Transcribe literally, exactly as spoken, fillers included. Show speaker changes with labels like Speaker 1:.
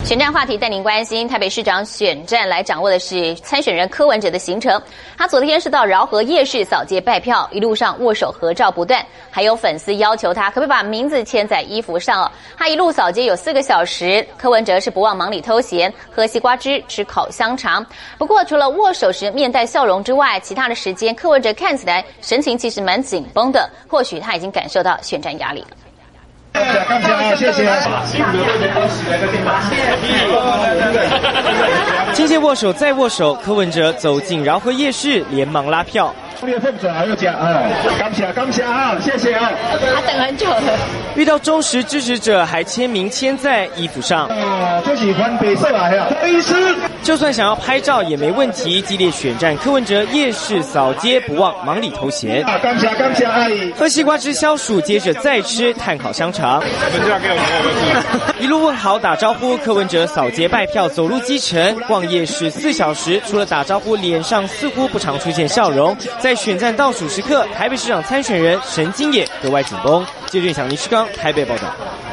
Speaker 1: 选战话题带您关心台北市长选战，来掌握的是参选人柯文哲的行程。他昨天是到饶河夜市扫街拜票，一路上握手合照不断，还有粉丝要求他可不可以把名字签在衣服上哦。他一路扫街有四个小时，柯文哲是不忘忙里偷闲，喝西瓜汁，吃烤香肠。不过除了握手时面带笑容之外，其他的时间柯文哲看起来神情其实蛮紧绷的，或许他已经感受到选战压力了。
Speaker 2: 感谢啊，谢谢。
Speaker 3: 亲切握手再握手，柯文哲走进饶河夜市，连忙拉票。
Speaker 2: 感谢感谢啊，谢谢啊。
Speaker 1: 他等很久了。
Speaker 3: 遇到忠实支持者，还签名签在衣服上。
Speaker 2: 哦，这是番白色啊，不好意思。
Speaker 3: 就算想要拍照也没问题。激烈选战，柯文哲夜市扫街不忘忙里偷闲。
Speaker 2: 感谢感谢阿姨。
Speaker 3: 喝西瓜汁消暑，接着再吃炭烤香肠。一路问好打招呼，柯文哲扫街拜票，走入基层，逛夜市四小时，除了打招呼，脸上似乎不常出现笑容。在选战倒数时刻，台北市长参选人神经也格外紧绷。记者蒋尼世刚台北报道。